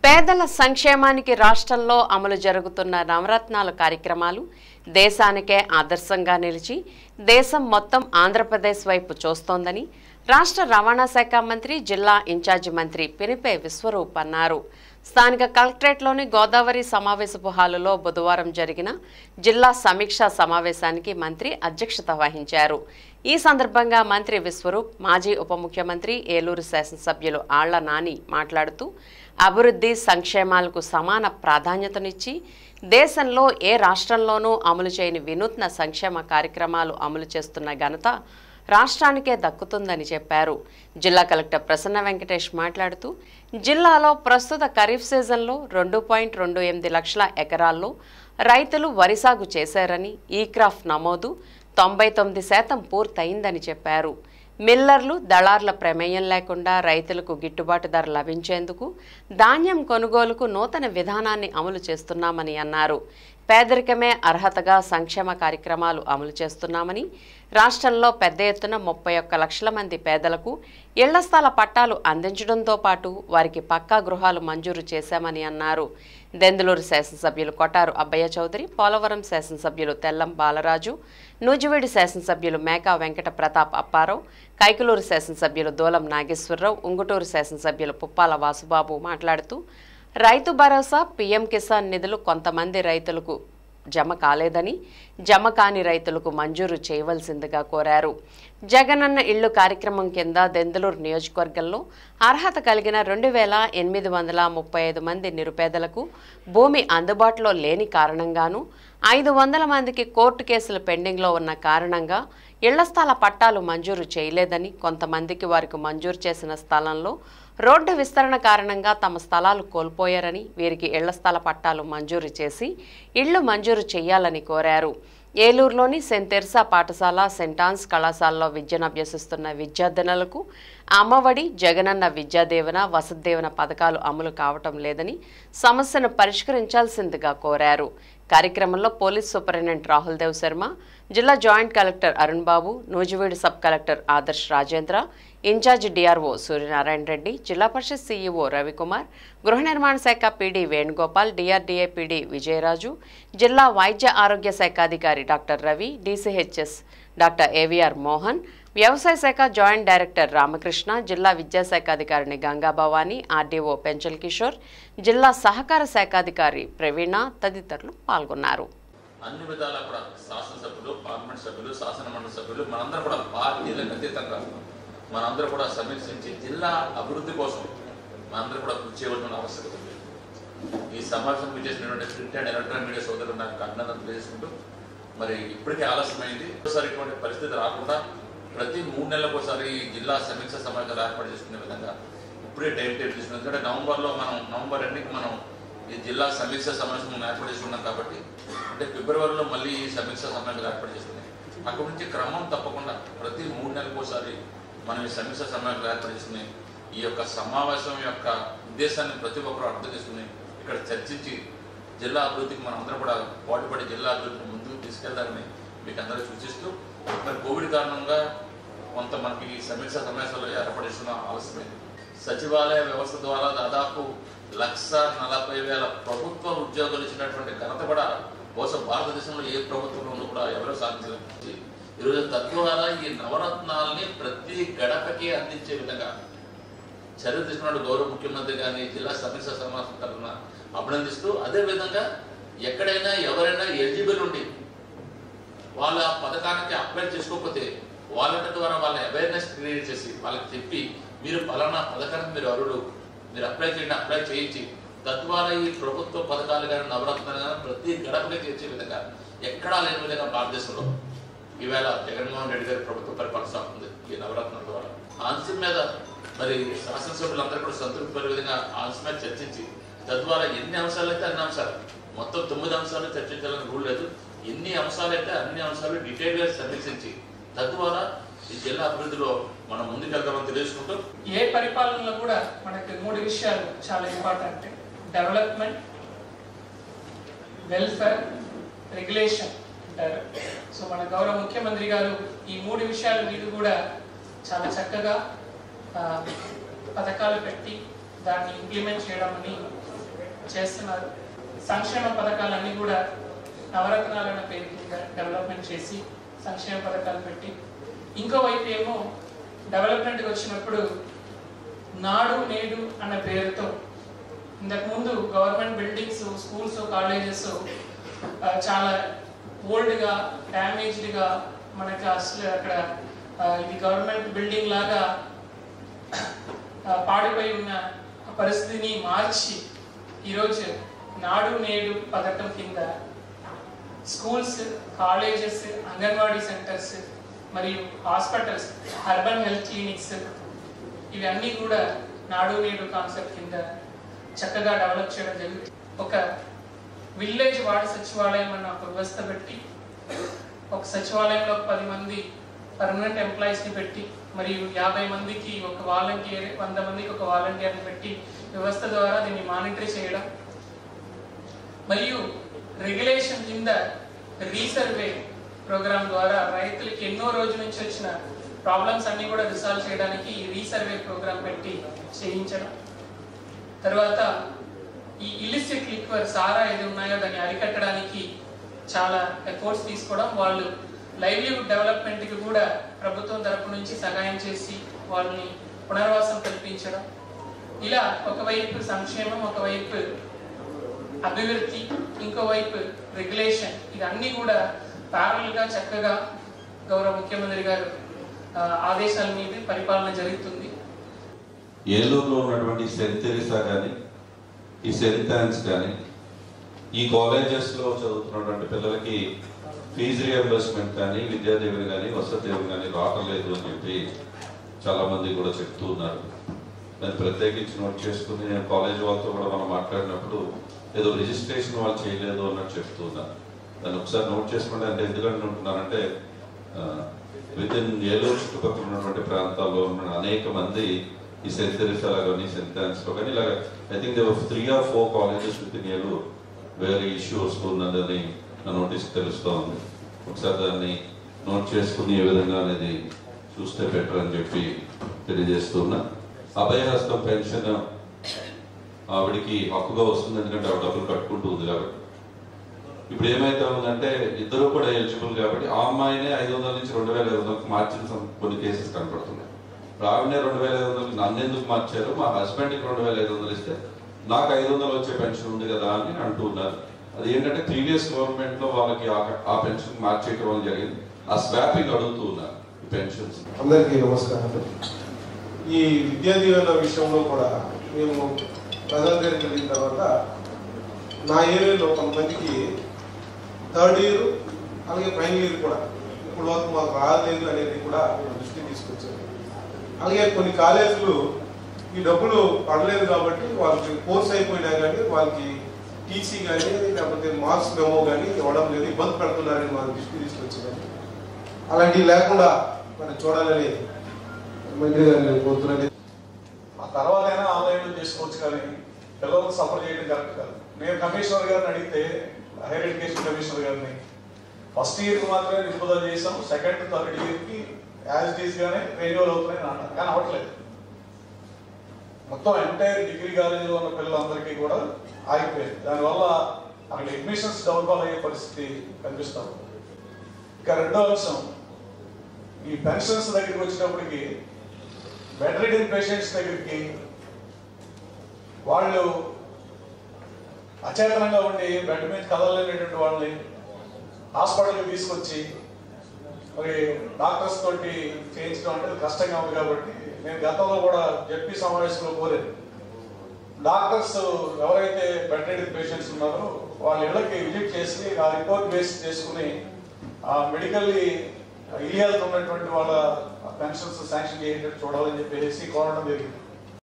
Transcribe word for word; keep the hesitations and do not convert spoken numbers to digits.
పేదల సంక్షేమానికి రాష్ట్రంలో అమలు జరుగుతున్న నవరత్నాల కార్యక్రమాలు దేశానికే ఆదర్శంగా నిలిచి దేశం మొత్తం ఆంధ్రప్రదేశ్ వైపు చూస్తోందని రాష్ట్ర రవాణా శాఖ మంత్రి జిల్లా ఇన్ఛార్జి మంత్రి పినిపే విశ్వరూప్ అన్నారు. స్థానిక కలెక్టరేట్లోని గోదావరి సమావేశపు హాలులో బుధవారం జరిగిన జిల్లా సమీక్షా సమావేశానికి మంత్రి అధ్యక్షత వహించారు. ఈ సందర్భంగా మంత్రి విశ్వరూప్ మాజీ ఉప ముఖ్యమంత్రి ఏలూరు శాసనసభ్యులు ఆళ్ల నాని మాట్లాడుతూ అభివృద్ధి సంక్షేమాలకు సమాన ప్రాధాన్యతనిచ్చి దేశంలో ఏ రాష్ట్రంలోనూ అమలు చేయని వినూత్న సంక్షేమ కార్యక్రమాలు అమలు చేస్తున్న ఘనత రాష్ట్రానికే దక్కుతుందని చెప్పారు. జిల్లా కలెక్టర్ ప్రసన్న వెంకటేష్ మాట్లాడుతూ జిల్లాలో ప్రస్తుత ఖరీఫ్ సీజన్లో రెండు పాయింట్ రెండు ఎనిమిది లక్షల ఎకరాల్లో రైతులు వరి సాగు చేశారని ఈ క్రాప్ నమోదు తొంభై తొమ్మిది శాతం పూర్తయిందని చెప్పారు. మిల్లర్లు దళార్ల ప్రమేయం లేకుండా రైతులకు గిట్టుబాటు ధర లభించేందుకు ధాన్యం కొనుగోలుకు నూతన విధానాన్ని అమలు చేస్తున్నామని అన్నారు. పేదరికమే అర్హతగా సంక్షేమ కార్యక్రమాలు అమలు చేస్తున్నామని, రాష్ట్రంలో పెద్ద ఎత్తున ముప్పై ఒక్క లక్షల మంది పేదలకు ఇళ్ల స్థల పట్టాలు అందించడంతో పాటు వారికి పక్కా గృహాలు మంజూరు చేశామని అన్నారు. దెందులూరు శాసనసభ్యులు కొటారు అబ్బయ్య చౌదరి, పోలవరం శాసనసభ్యులు తెల్లం బాలరాజు, నూజివీడు శాసనసభ్యులు మేకా వెంకట ప్రతాప్ అప్పారావు, కైకలూరు శాసనసభ్యులు దూలం నాగేశ్వరరావు, ఉంగుటూరు శాసనసభ్యులు పుప్పాల వాసుబాబు మాట్లాడుతూ రైతు భరోసా, పీఎం కిసాన్ నిధులు కొంతమంది రైతులకు జమ కాలేదని, జమ కాని రైతులకు మంజూరు చేయవలసిందిగా కోరారు. జగనన్న ఇళ్లు కార్యక్రమం కింద దెందులూరు నియోజకవర్గంలో అర్హత కలిగిన రెండు వేల ఎనిమిది వందల ముప్పై ఐదు మంది నిరుపేదలకు భూమి అందుబాటులో లేని కారణంగాను, ఐదు వందల మందికి కోర్టు కేసులు పెండింగ్లో ఉన్న కారణంగా ఇళ్ల స్థల పట్టాలు మంజూరు చేయలేదని, కొంతమందికి వారికి మంజూరు చేసిన స్థలంలో రోడ్డు విస్తరణ కారణంగా తమ స్థలాలు కోల్పోయారని, వీరికి ఇళ్ల స్థల పట్టాలు మంజూరు చేసి ఇళ్లు మంజూరు చేయాలని కోరారు. ఏలూరులోని సెయింట్ తెర్సా పాఠశాల, సెయింట్ ఆన్స్ కళాశాలలో విద్యను అభ్యసిస్తున్న విద్యార్థినులకు అమ్మఒడి, జగనన్న విద్యాదీవెన, వసతిదీవెన పథకాలు అమలు కావటం లేదని సమస్యను పరిష్కరించాల్సిందిగా కోరారు. కార్యక్రమంలో పోలీస్ సూపరింటెండెంట్ రాహుల్ దేవ్ శర్మ, జిల్లా joint collector Arun Babu, Nuzvid sub collector Adarsh Rajendra, incharge DRO Suryanarayana Reddy, Zilla Parishad CEO Ravikumar, గృహ నిర్మాణ శాఖ PD Venugopal, DRDA PD Vijayaraju, జిల్లా వైద్య ఆరోగ్య శాఖ అధికారి doctor Ravi, DCHS doctor AVR Mohan, వ్యవసాయ శాఖ జాయింట్ డైరెక్టర్ రామకృష్ణ, జిల్లా విద్యాశాఖ అధికారిని గంగా భవానీ, ఆర్డీఓ పెంచల్ కిషోర్, జిల్లా సహకార శాఖాధికారి ప్రవీణ తదితరులు పాల్గొన్నారు. అన్ని విధాలా కూడా శాసనసభ్యులు, పార్లమెంట్ సభ్యులు, శాసన మండలి సభ్యులు మనందరూ కూడా పార్టీలకు అతీతంగా మనందరూ కూడా సమీక్షించి జిల్లా అభివృద్ధి కోసం మనందరూ కూడా కృషి చేయవలసిన ఆవశ్యకత ఉంది. ఈ సమావేశం చేసినటువంటి ప్రింట్ అండ్ ఎలక్ట్రానిక్ మీడియా సోదరులు నాకు అభినందనలు తెలియజేసుకుంటూ, మరి ఇప్పటికే ఆలస్యమైంది. ఒకసారి ఇటువంటి పరిస్థితి రాకుండా ప్రతి మూడు నెలలకు ఒకసారి జిల్లా సమీక్ష సమావేశాలు ఏర్పాటు చేసుకునే విధంగా ఇప్పుడే టైం టేబుల్ తీసుకున్నాం. ఎందుకంటే నవంబర్లో మనం నవంబర్ ఎండింగ్కి మనం ఈ జిల్లా సమీక్ష సమావేశం ఏర్పాటు చేసుకున్నాం కాబట్టి, అంటే ఫిబ్రవరిలో మళ్ళీ ఈ సమీక్ష సమావేశాలు ఏర్పాటు చేసుకున్నాం. అక్కడి నుంచి క్రమం తప్పకుండా ప్రతి మూడు నెలలకు ఒకసారి మనం ఈ సమీక్ష సమావేశాలు ఏర్పాటు చేసుకుని ఈ యొక్క సమావేశం యొక్క ఉద్దేశాన్ని ప్రతి ఒక్కరూ అర్థం చేసుకుని ఇక్కడ చర్చించి జిల్లా అభివృద్ధికి మనం అందరూ కూడా పోటీపడి జిల్లా అభివృద్ధిని ముందుకు తీసుకెళ్తారని మీకు అందరూ సూచిస్తూ, మరి కోవిడ్ కారణంగా కొంత మనకి ఈ సమీక్ష సమావేశాలు ఏర్పాటు చేసుకున్న ఆలస్యమైంది. సచివాలయ వ్యవస్థ ద్వారా దాదాపు లక్ష నలభై వేల ప్రభుత్వ ఉద్యోగులు ఇచ్చినటువంటి ఘనత కూడా బహుశా భారతదేశంలో ఏ ప్రభుత్వంలోనూ కూడా ఎవరో సాధించలేదు. ఈరోజు తద్వారా ఈ నవరత్నాలని ప్రతి గడపకి అందించే విధంగా చర్య తీసుకున్నాడు గౌరవ ముఖ్యమంత్రి గారిని జిల్లా సమీక్ష సమావేశం తరఫున అభినందిస్తూ, అదేవిధంగా ఎక్కడైనా ఎవరైనా ఎలిజిబుల్ ఉండి వాళ్ళ పథకానికి అప్లై చేసుకోకపోతే వాళ్ళ ద్వారా వాళ్ళ అవేర్నెస్ క్రియేట్ చేసి వాళ్ళకి చెప్పి మీరు పలానా పథకానికి మీరు అర్హుడు, మీరు అప్లై చేయండి, అప్లై చేయించి తద్వారా ఈ ప్రభుత్వ పథకాలు కానీ నవరత్నాలు కానీ ప్రతి గడపకి చేర్చే విధంగా ఎక్కడా లేని విధంగా భారతదేశంలో ఈవేళ జగన్మోహన్ రెడ్డి గారి ప్రభుత్వం పరిపాలన సాగుతుంది. ఈ నవరత్నాల ద్వారా ఆ అంశం మీద మరి శాసనసభ్యులందరూ కూడా సంతృప్తి పడే విధంగా ఆ అంశం మీద చర్చించి తద్వారా ఎన్ని అంశాలు అయితే అన్ని అంశాలు మొత్తం తొమ్మిది అంశాలు చర్చించాలని రూల్ లేదు. ఎన్ని అంశాలు అయితే అన్ని అంశాలు డీటెయిల్గా సమీక్షించి తద్వారా ఈ జిల్లా అభివృద్ధిలో మనం ముందుకెళ్తామని తెలియజేసుకుంటూ, ఏ పరిపాలనలో కూడా మనకి మూడు విషయాలు చాలా ఇంపార్టెంట్: డెవలప్మెంట్, వెల్ఫేర్, రెగ్యులేషన్ అంటారు. సో మన గౌరవ ముఖ్యమంత్రి గారు ఈ మూడు విషయాల మీద కూడా చాలా చక్కగా పథకాలు పెట్టి దాన్ని ఇంప్లిమెంట్ చేయడం అని చేస్తున్నారు. సంక్షేమ పథకాలన్నీ కూడా నవరత్నాలన్న పేరు కింద డెవలప్మెంట్ చేసి సంక్షేమ పథకాలు పెట్టి, ఇంకోవైపు ఏమో డెవలప్మెంట్కి వచ్చినప్పుడు నాడు నేడు అన్న పేరుతో ఇంతకుముందు గవర్నమెంట్ బిల్డింగ్స్, స్కూల్స్, కాలేజెస్ చాలా ఓల్డ్గా, డ్యామేజ్డ్గా మనకి అసలు అక్కడ ఇది గవర్నమెంట్ బిల్డింగ్ లాగా పాడిపోయి ఉన్న పరిస్థితిని మార్చి ఈరోజు నాడు నేడు పథకం కింద స్కూల్స్, కాలేజెస్, అంగన్వాడీ సెంటర్స్ మరియు హాస్పిటల్స్, అర్బన్ హెల్త్ క్లినిక్స్ ఇవన్నీ కూడా నాడు నేడు కాన్సెప్ట్ కింద చక్కగా డెవలప్ చేయడం జరుగుతుంది. ఒక విలేజ్ వార్డు సచివాలయం అన్న ఒక వ్యవస్థ పెట్టి, ఒక సచివాలయంలో పది మంది పర్మనెంట్ ఎంప్లాయీస్ని పెట్టి మరియు యాభై మందికి ఒక వాలంటీర్, వంద మందికి ఒక వాలంటీర్ని పెట్టి వ్యవస్థ ద్వారా దీన్ని మానిటర్ చేయడం మరియు రెగ్యులేషన్ కింద రీసర్వే ప్రోగ్రామ్ ద్వారా రైతులకి ఎన్నో రోజుల నుంచి వచ్చిన ప్రాబ్లమ్స్ అన్ని కూడా రిసాల్వ్ చేయడానికి ఈ రీసర్వే ప్రోగ్రామ్ పెట్టి చేయించడం. తర్వాత ఈ ఇలిసిట్ లిక్వర్, సారా ఏది ఉన్నాయో దాన్ని అరికట్టడానికి చాలా ఎఫర్ట్స్ తీసుకోవడం, వాళ్ళు లైవ్లీహుడ్ డెవలప్మెంట్కి కూడా ప్రభుత్వం తరపు నుంచి సహాయం చేసి వాళ్ళని పునర్వాసం కల్పించడం. ఇలా ఒకవైపు సంక్షేమం, ఒకవైపు అభివృద్ధి, ఇంకోవైపు రెగ్యులేషన్, ఇవన్నీ కూడా ప్యారల్గా చక్కగా గౌరవ ముఖ్యమంత్రి గారు ఆదేశాల మీద పరిపాలన జరుగుతుంది. ఏలూరులో ఉన్నటువంటి సెయింట్ తెరీసా కానీ, ఈ సెయింట్ ఆన్స్ కానీ, ఈ కాలేజెస్లో చదువుతున్నటువంటి పిల్లలకి ఫీజు రియంబర్స్మెంట్ కానీ, విద్యాదేవుని కానీ, వసతిదేవుని కానీ రావట్లేదు అని చెప్పి చాలామంది కూడా చెప్తూ ఉన్నారు. దాన్ని ప్రత్యేకించి నోట్ చేసుకుని నేను కాలేజ్ వాళ్ళతో కూడా మనం మాట్లాడినప్పుడు ఏదో రిజిస్ట్రేషన్ వాళ్ళు చేయలేదు అన్నట్టు చెప్తూ ఉన్నారు. దాన్ని ఒకసారి నోట్ చేసుకుంటే అంటే ఎందుకంటే ఉంటున్నానంటే విత్ ఇన్ ఏలూరు చుట్టుపక్కల ఉన్నటువంటి ప్రాంతాల్లో ఉన్న అనేక మంది ఈ సెయింట్ తెరీసాలో కానీ, సెయింట్ ఆన్స్లో కానీ ఇలాగ I think there are three or four colleges with in Eluru వేరే ఇష్యూ వస్తున్నదని నా నోటీస్ తెలుస్తూ ఉంది. ఒకసారి దాన్ని నోట్ చేసుకుని ఏ విధంగా అనేది చూస్తే బెటర్ అని చెప్పి తెలియజేస్తున్నా. అభయహస్తం పెన్షన్ ఆవిడికి హక్కుగా వస్తుంది, ఎందుకంటే ఆవిడ డబ్బులు కట్టుకుంటూ ఉంది కాబట్టి. ఇప్పుడు ఏమైతే ఉందంటే ఇద్దరు కూడా ఎలిజిబుల్ కాబట్టి ఆ అమ్మాయినే ఐదు వందల నుంచి రెండు వేల ఐదు వందలకు మార్చిన కొన్ని కేసెస్ కనపడుతున్నాయి. ఆవిడనే రెండు వేల ఐదు వందలకి నన్ను ఎందుకు మార్చారు, మా హస్బెండ్కి రెండు వేల ఐదు వందలు ఇస్తే నాకు ఐదు వందలు వచ్చే పెన్షన్ ఉంది కదా అని అంటూ ఉన్నారు. అది ఏంటంటే ప్రీవియస్ గవర్నమెంట్ లో వాళ్ళకి ఆ పెన్షన్ మార్చేయడం వల్ల జరిగింది. ఆ స్వాపింగ్ అడుగుతూ ఉన్నారు ఈ పెన్షన్స్. అందరికీ నమస్కారం. ఈ విద్యా దీవెన విషయంలో కూడా మేము ప్రజల దగ్గరికి వెళ్ళిన తర్వాత నా ఏరియాలో కొంతమందికి థర్డ్ ఇయర్ అలాగే ఫైనల్ ఇయర్ కూడా ఇప్పుడు వరకు మాకు రాలేదు అనేది కూడా మేము దృష్టికి తీసుకొచ్చాము. అలాగే కొన్ని కాలేజీలు ఈ డబ్బులు పడలేదు కాబట్టి వాళ్ళకి కోర్స్ అయిపోయినా కానీ వాళ్ళకి టీసీ కానీ లేకపోతే మార్క్స్ మెమో కానీ ఇవ్వడం లేదు, ఇబ్బంది పెడుతున్నారని మాకు దృష్టి తీసుకొచ్చింది. అలాంటివి లేకుండా మనం చూడాలని మంత్రి గారిని కోరుతున్నది. ఆ తర్వాత అయినా ఆన్లైన్లో చేసుకోవచ్చు కానీ పిల్లలకు సఫర్ చేయడం కరెక్ట్ కాదు. నేను కమిషనర్ గారిని అడిగితే, హైయర్ ఎడ్యుకేషన్ కమిషనర్ గారిని, ఫస్ట్ ఇయర్కి మాత్రమే నిలుపుదల చేసాం, సెకండ్ థర్డ్ ఇయర్కి యాజ్ ఇట్ ఈస్ గానే రెన్యువల్ అవుతున్నాయని అన్నారు. కానీ అవ్వట్లేదు. మొత్తం ఎంటైర్ డిగ్రీ కాలేజీలో ఉన్న పిల్లలందరికీ కూడా ఆగిపోయింది. దానివల్ల అక్కడ అడ్మిషన్స్ డౌన్ఫాల్ అయ్యే పరిస్థితి కనిపిస్తాం. ఇక రెండో అంశం, ఈ పెన్షన్స్ దగ్గరికి వచ్చినప్పటికీ బెడ్ రిడెన్ పేషెంట్స్ దగ్గరికి వాళ్ళు అచేతనంగా ఉండి బెడ్ మీద కదలలేనటువంటి వాళ్ళని హాస్పిటల్కి తీసుకొచ్చి మరి డాక్టర్స్ తోటి చేయించడం అంటే కష్టంగా ఉంది. కాబట్టి నేను గతంలో కూడా జడ్పీ సమావేశంలో కోరాను, డాక్టర్స్ ఎవరైతే బెడ్ రిడెన్ పేషెంట్స్ ఉన్నారో వాళ్ళ ఇళ్ళకి విజిట్ చేసి ఆ రిపోర్ట్ బేస్ చేసుకుని ఆ మెడికల్లీ ఇలియాల్తో ఉన్నటువంటి వాళ్ళ పెన్షన్స్ శాంక్షన్ చేసేటట్టు చూడాలని చెప్పేసి కోరడం జరిగింది.